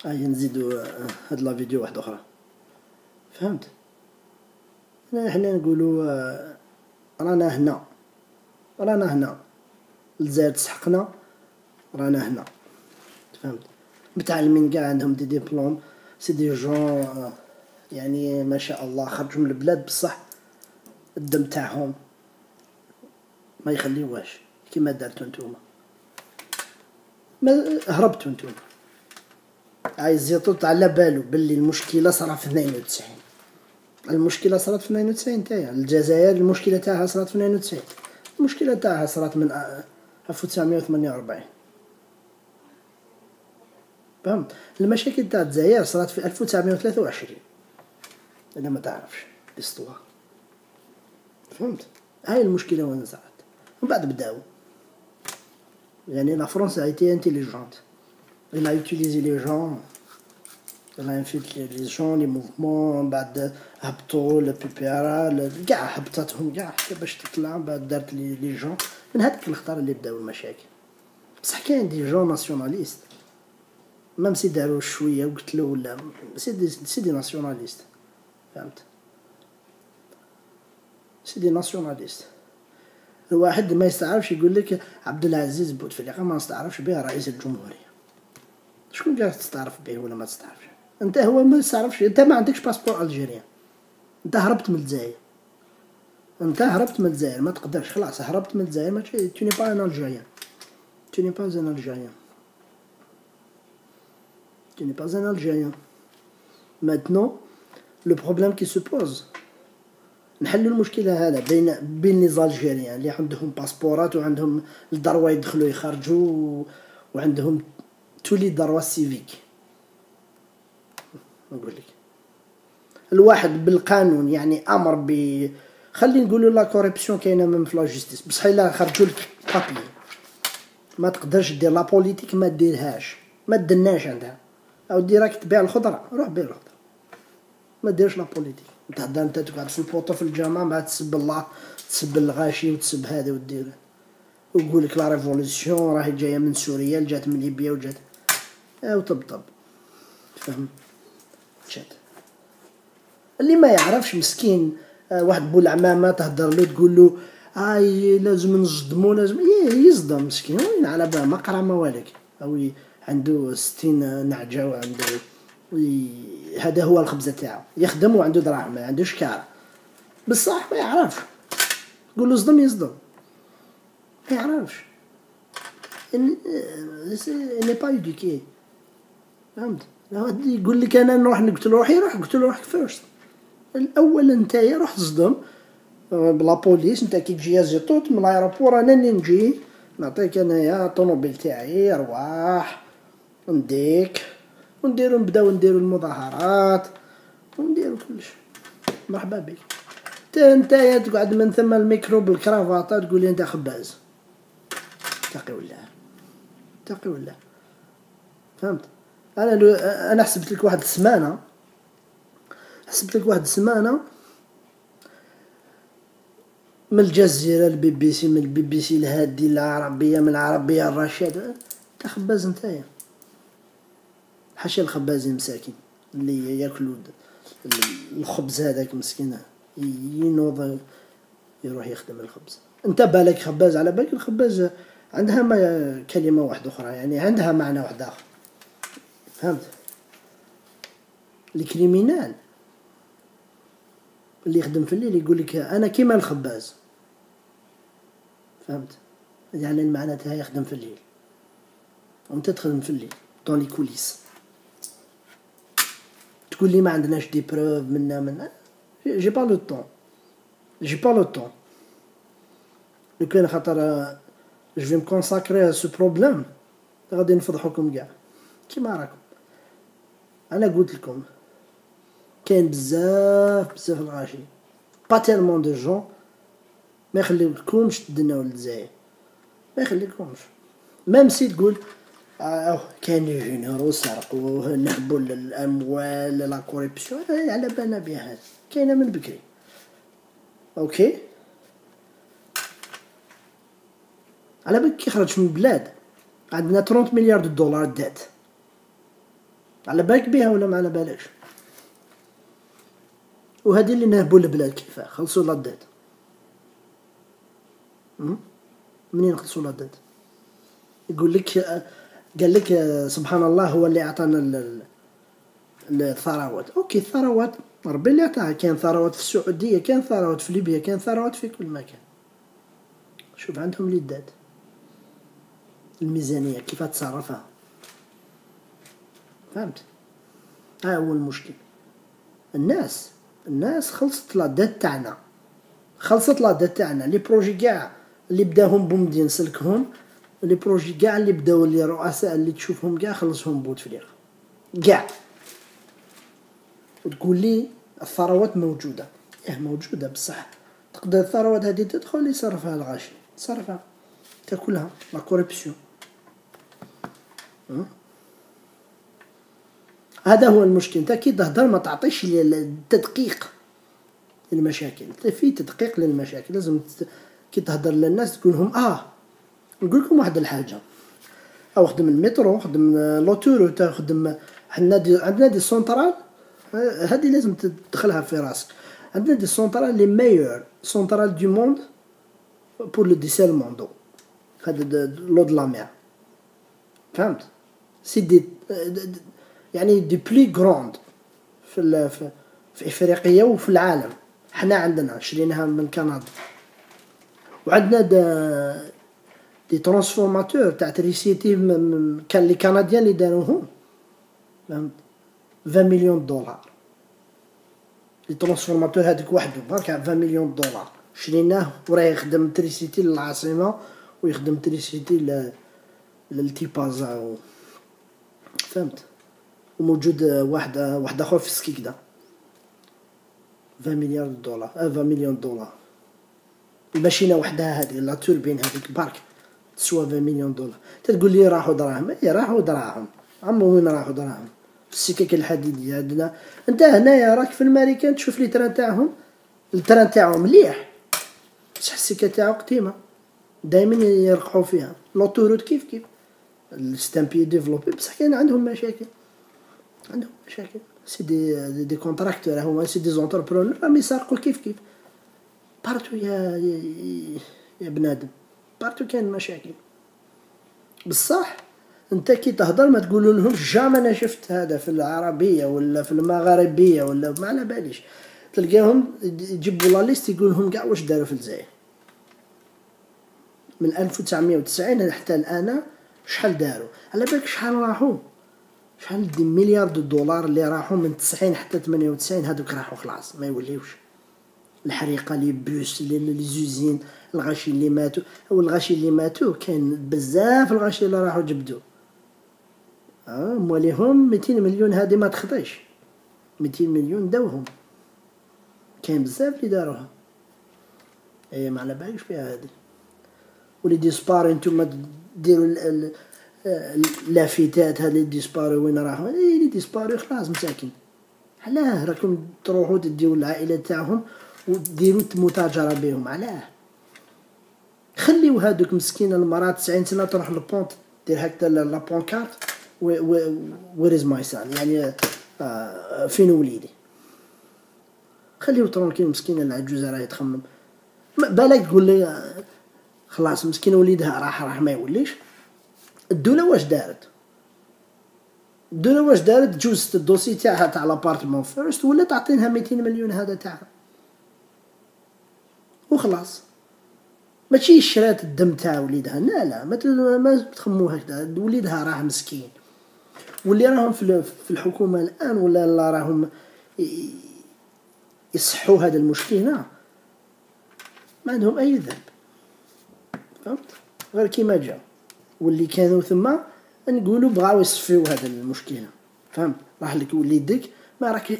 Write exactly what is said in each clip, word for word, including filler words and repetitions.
هيا نزيدو هاد لا فيديو واحدة أخرى. فهمت؟ حنا نقولو رانا هنا، رانا هنا الجزائر تسحقنا، رانا هنا. فهمت؟ متعلمين قاع، عندهم دي ديبلوم، سي دي جون يعني ما شاء الله، خرجوا من البلاد بصح الدم تاعهم ما يخليوهاش كيما دارتو نتوما، ما هربتو نتوما. عايز زيطوط على بالو باللي المشكله صرا في اثنين وتسعين، المشكله صرات في اثنين وتسعين تاعها الجزائر، المشكله تاعها صرات في اثنين وتسعين، المشكله تاعها صرات من ألف وتسعمائة وثمانية وأربعين. فهمت؟ المشاكل تاع الجزائر صرات في ألف وتسعمائة وثلاثة وعشرين، انا ما تعرفش الاستوار. فهمت؟ هاي المشكله وين صارت، ومن بعد بداو يعني لا فرنسا ايتي انتيليجونت، elle a utilisé les gens، elle a infiltré les gens les mouvements، بعد هبطوا البيبيرا كاع هبطتهم كاع حتى باش تطلع، بعد دارت لي لي جون من هذاك الخطر اللي بداو المشاكل. بصح كاين دي جون ناسيوناليست، ميم سي داروا شويه وقتلوا ولا سي دي سي دي ناسيوناليست. فهمت؟ سي دي ناسيوناليست. الواحد ما يستعرفش يقول لك عبد العزيز بوتفليقه ما نستعرفش به رئيس الجمهوريه، شكون قالك تستعرف به ولا ما تستعرفش؟ انت هو ما تستعرفش، انت ما عندكش باسبور الجيريان، انت هربت من الجزائر، انت هربت من الجزائر ما تقدرش، خلاص هربت من الجزائر، ما tu n'es pas un Algérien، tu n'es pas un Algérien، tu n'es pas un Algérien. Maintenant le problème qui se pose، نحلوا المشكله هذا بين بين لي زالجيريان اللي عندهم باسبورات وعندهم الدروه يدخلوا يخرجوا وعندهم تولي دروه سيفيك. نقول لك الواحد بالقانون يعني امر ب خلي نقولوا لا كوربسيون كاينه من في لا جوستيس، بصح الا خرجوا لك بابي ما تقدرش دير لا بوليتيك، ما ديرهاش، ما دناش عندها، او ديراك تبيع الخضره روح بيع الخضره، ما ديرش لا بوليتيك. تهضر انت تقعد في البوطو في الجامعه مع تسب الله، تسب الغاشي وتسب هذا ودير ويقول لك لا ريفولوسيون راهي جايه من سوريا جات من ليبيا وجات او طبطب. تفهم؟ شات اللي ما يعرفش مسكين، واحد بولعمامه تهضر له تقول له هاي لازم نصدمو، لازم يصدم مسكين وين على بال ما قرا ما والك، او عنده ستين نعجه وعنده هذا هو الخبزه تاعو، يخدم وعنده دراهم ما عندوش كاره، بصح ما يعرفش، قول له صدم يصدم، ما يعرفش ني با ايديكي. فهمت؟ يقول لك انا نروح نقتل روحي، روح قتل روحك فيرست الاول، نتايا روح تصدم بلا بوليس، نتا كي تجي زيطوط من الايروبور انا اللي نجي نعطيك انايا الطوموبيل تاعي، رواح نديك ونديرو نبداو نديرو المظاهرات ونديرو كلش، مرحبا بك. نتايا تقعد من ثم الميكرو بالكرافاطه تقول لي انت خباز، تقي ولا تقي ولا. فهمت؟ انا لو انا حسبت لك واحد السمانه، حسبت لك واحد السمانه من الجزيره البي بي سي، من البي بي سي الهادي العربيه، من العربيه الرشيده، انت خباز نتايا، حاشا الخبازين مساكين اللي ياكلوا الخبز هذاك مسكين ينوض يروح يخدم الخبز، انت بالك خباز، على بالك الخباز عندها ما كلمه واحده اخرى، يعني عندها معنى واحد اخر. فهمت؟ الكريمينال اللي يخدم في الليل يقول لك انا كيما الخباز. فهمت؟ يعني المعنى تاعها يخدم في الليل وانت تخدم في الليل دون لي كوليس، تقول لي ما عندناش دي بروف منا منا جي با لو طون، جي با لو طون، لو كان خاطر جو في مكونساكري سو بروبليم غادي نفضحوكم كاع كيما راكم. انا قلت لكم كاين بزاف بزاف الغاشي، با تيلمون دو جون ما يخليكمش تدناو للجزائر، ما يخليكمش، ميم سي تقول اه كاين جينيرو سرقوا نهبوا الاموال لا كوريبسيون، على بالنا بها هذا كاينه من بكري. اوكي على بالك كي خرج من البلاد عندنا ثلاثين مليار دولار دات، على بالك بها ولا ما على بالكش؟ وهذه اللي نهبوا البلاد كيفاه خلصوا لادات. منين خلصوا لادات؟ يقول لك قال لك سبحان الله هو اللي اعطانا الثروات. اوكي الثروات ربي اللي عطاها، كان ثروات في السعوديه، كان ثروات في ليبيا، كان ثروات في كل مكان. شوف عندهم اليدات، الميزانيه كيف تصرفها، فهمت؟ ها هو المشكل. الناس الناس خلصت لادات تاعنا، خلصت لادات تاعنا. لي بروجي كاع اللي بداهم بومدي نسلكهم، لي بروجي كاع اللي بداو لي رؤساء اللي تشوفهم كاع خلصهم بوتفليقه كاع. وتقول لي الثروات موجوده، اه موجوده بصح تقدر الثروات هذه تدخل يصرفها الغاشي، تصرفها تاكلها لا كوربسيون. هذا هو المشكل. انت كي تهضر ما تعطيش التدقيق للمشاكل، في تدقيق للمشاكل. لازم كي تهضر للناس تقول لهم اه نقول لكم واحد الحاجه، او خدم المترو، خدم لوتورو، تخدم حنا دي عندنا دي سونترال، هذه لازم تدخلها في راسك. عندنا دي سونترال لي ميور سونترال دو موند بور لو ديسالمون دو، هذا لو د لا مير، فهمت؟ سي دي يعني دي بلي غروند في في في افريقيا وفي العالم. حنا عندنا شريناها من كندا، وعندنا دا دي ترانسفورماتور تاع تريسيتي كان لي كنديان اللي داروهم، فهمت؟ عشرين مليون دولار لي ترانسفورماتور هذاك وحده برك عشرين مليون دولار شريناه، وراه يخدم تريسيتي للعاصمه ويخدم تريسيتي للتيبازا، فهمت؟ وموجود واحد واحد اخر في سكيكدا عشرين مليار دولار، عشرين مليون دولار. الماشينه وحدها هذه لا توربين هذيك برك تسوى عشرين مليون دولار. تقول لي راحوا دراهم، اي راحوا دراهم، عمو وين راحوا دراهم؟ في السكك الحديديه عندنا. انت هنايا راك في الامريكان تشوف لي تران تاعهم، التران تاعهم مليح بصح السكه تاعو قديمه دائما يرقحوا فيها. لوطوروت كيف كيف الستامبي ديفلوبي، بصح كاين عندهم مشاكل، عندهم مشاكل. سي دي دي كونتراكتور، هما سي دي زونتربرونور راهم يسرقوا كيف كيف بارتو يا يا بنادم، بارتو كاين مشاكل. بصح انت كي تهضر ما تقول لهمش جامي انا شفت هذا في العربيه ولا في المغاربيه ولا ما على باليش. تلقاهم يجيبوا لا ليست يقول لهم كاع واش داروا في الجزائر من ألف وتسعمية وتسعين حتى الان، شحال داروا؟ على بالك شحال راحوا؟ شحال دي مليار دو دولار اللي راحوا من تسعين حتى ثمانية وتسعين، هذوك راحوا خلاص ما يوليوش. الحريقه لي بوس لي زوزين، الغاشي اللي ماتوا، او الغاشي اللي ماتوا كاين بزاف، الغاشي اللي راحوا جبدوا اه موليهم مئتين مليون، هذه ما تخطيش مئتين مليون داوهم، كاين بزاف اللي داروها. اي ما على باليش فيها هذه. ولي ديسبار نتوما ديروا لافتات هذه ديسبارو وين راحوا؟ اي لي ديسبارو خلاص مساكين. علاه راكم تروحوا تديو العائله تاعهم وديروا متاجره بهم؟ علاه؟ خليو هذوك مسكين المراه تسعين سنه تروح للبونت دير هكذا لا بونكارت ويريز ماي سان، يعني آه فين وليدي. خليو ترونكيل مسكينه العجوزه راهي تخمم. بالك تقول لي آه خلاص مسكين وليدها راح راح ما يوليش. الدوله واش دارت؟ الدوله واش دارت؟ جوزت الدوسي تاعها تاع لابارتمون فيرست ولا تعطينها مئتين مليون هذا تاعها وخلاص. ماشي شرات الدم تاع وليدها، لا لا ما ما تخمو هكذا. وليدها راه مسكين، واللي راهم في الحكومه الان ولا لا راهم يصحوا هذا المشكله ما عندهم اي ذنب، فهمت؟ غير كيما جا واللي كانوا ثم نقولوا بغاو يصفيو هذا المشكله، فهمت؟ راح لك وليدك ما راك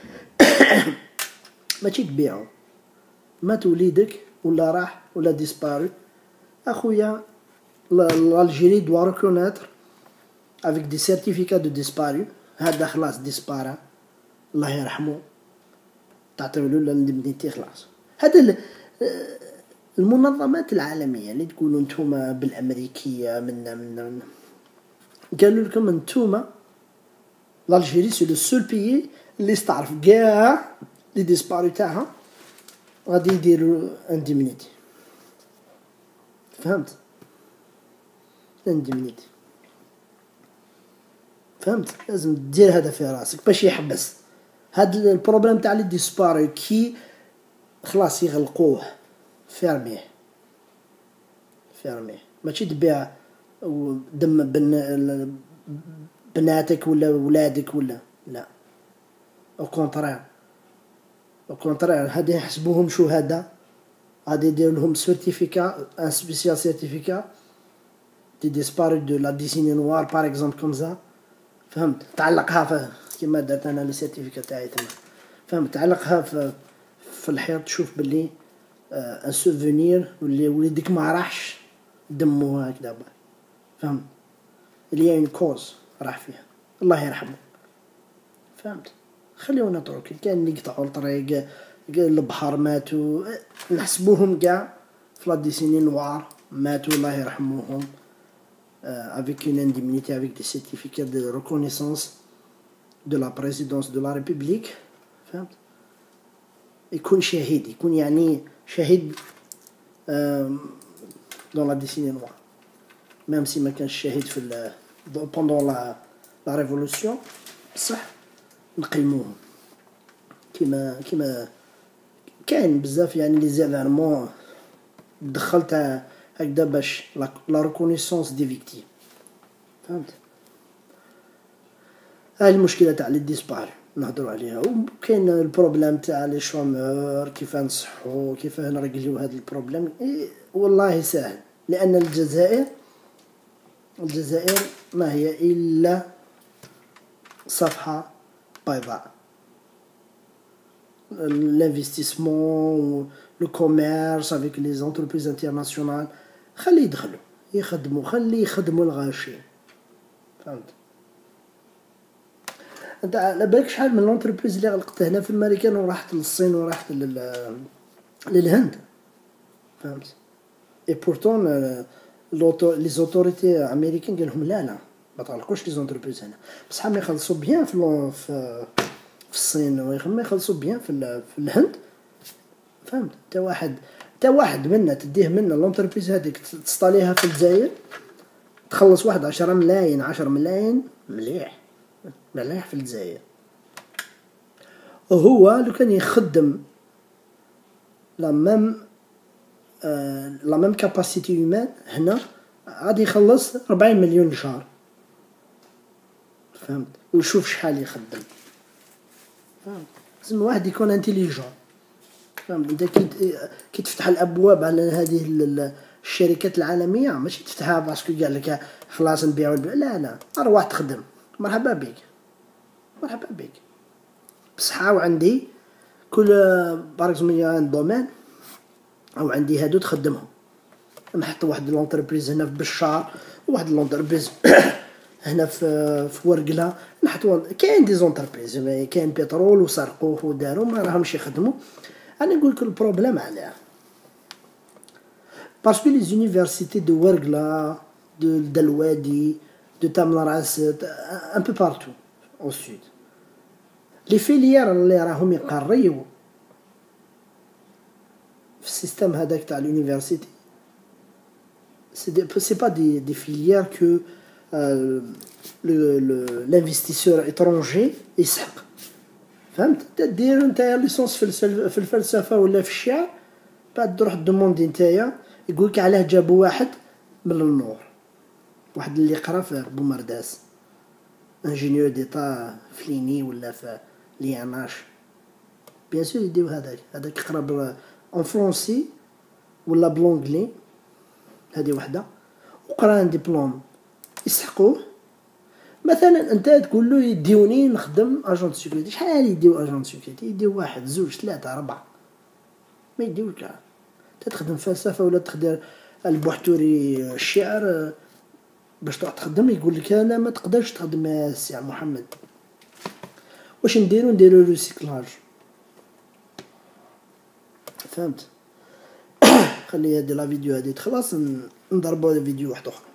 ماشي تبيعو، مات وليدك ولا راح ولا ديسباري اخويا. l'Algérie doit reconnaître avec des certificats de disparu هذا خلاص ديسبارا الله يرحمه، تعطيو له الاندمنيتي خلاص. هذا المنظمات العالميه اللي تقولوا نتوما بالامريكيه منا منا قالوا لكم نتوما l'Algérie c'est le seul pays اللي استعرف كاع لي ديسباري تاعها غادي يديروا انديمنيتي. فهمت؟ انديمنيتي فهمت؟ لازم دير هذا في راسك باش يحبس هاد البروبليم تاع لي ديسباري كي خلاص يغلقوه فيرميه فيرميه ماشي تبيع دم بن بناتك ولا ولادك ولا لا، او كونطرير او كونطرير هادي يحسبوهم شهداء، غادي يدير لهم سيرتيفيكا ان سبيسيال سيرتيفيكا دي ديسباري دو لا ديسيني نوار باغ اكزومبل كومزا. فهمت؟ تعلقها في كيما درت انا لي سيرتيفيكا تاعي تما. فهمت؟ تعلقها في في الحيط تشوف باللي ان سوفونير واللي وليدك ما راحش دمو هكذا. فهمت؟ اللي اون كوز راح فيها الله يرحمه. فهمت؟ خليونا نترك كان اللي يقطعوا الطريق البحر ماتوا نحسبوهم كاع في لا ديسيني نوار ماتوا الله يرحموهم avec une indemnité avec des certificats de reconnaissance de la présidence de la République. فهمت؟ يكون شهيد، يكون يعني شهيد dans la décennie noire même si ما كانش شهيد في pendant la la révolution بصح نقيموهم كيما كيما كاين بزاف يعني لي زيفيرمون دخلت هكذا باش لا ريكونيسونس دي فيكتيم. فهمت؟ هاي المشكله تاع لي ديسبار نهضروا عليها. وكاين البروبليم تاع لي شومور كيف نصحوا كيف نرجلوا هذا البروبليم. إيه والله سهل، لان الجزائر الجزائر ما هي الا صفحه بيضاء. l'investissement le commerce avec les entreprises internationales خلي يدخلوا يخدموا خلي يخدموا الغاشين. فهمت؟ انت على بالك شحال من لونتربريز اللي غلقت هنا في الامريكان وراحت للصين وراحت لل للهند. فهمت؟ اي بورتون لي زوتوريتي امريكان قال لهم لا لا ما تغلقوش لي زونتربريز هنا، بصح ما يخلصوا بيان في في في الصين ويخما يخلصوا بيان في في الهند. فهمت؟ تا واحد تا واحد منا تديه منا لونتربريز هذيك تسطاليها في الجزائر تخلص واحد عشرة ملايين عشرة ملايين مليح مليح في الجزائر. وهو لو كان يخدم لا ميم آه لا ميم كاباسيتي هيومان هنا غادي يخلص أربعين مليون شهر. فهمت؟ وشوف شحال يخدم. فهمت؟ لازم واحد يكون انتيليجون. فهمت؟ انت كي كي تفتح الابواب على هذه الشركات العالميه ماشي تفتحها باسكو قال لك خلاص نبيعوا، لا لا اروح تخدم مرحبا بك مرحبا بك. بصح عاو عندي كل باركزوميا دومين او عندي هادو تخدمهم. نحط واحد لونتربريز هنا في بشار وواحد لونتربريز هنا في في ورقله نحط. كاين دي زونتربريز كاين بترول وسرقوه وداروا ما راهمش يخدموا. انا نقول لك البروبليم علاه باسكو لي زونيفرسيتي دو ورقله دو دلوادي دو تامراست ان بو بارتو او سود لي فيليير اللي راهم يقريو في السيستم هذاك تاع لونيفرسيتي سي دي سي با دي دي فيليير كو l'investisseur étranger يسحق. فهمت؟ تدير نتايا ليسونس في الفلسفه ولا في الشعر بعد تروح دوموندي نتايا يقولك علاه جابوا واحد من النور واحد اللي قرا في بومرداس انجينيور ديتا فليني ولا في لياناش بيان سور يديو هذاك هذاك قرا اون فرونسي ولا بلونغلي هذه وحده وقرا ان دبلوم يسحقوه. مثلا انت تقول له يديوني نخدم اجون سيكوريتي، شحال يديو اجون سيكوريتي؟ يديو واحد زوج ثلاثه اربعه ما يديوش كاع. تخدم فلسفه ولا تخدم البحتوري الشعر باش تروح تخدم يقول لك انا ما تقدرش تخدم يا سي محمد. واش نديرو؟ نديرو ريسيكلاج. فهمت؟ خلي هاد لا فيديو هادي تخلص نضربو فيديو واحد اخر.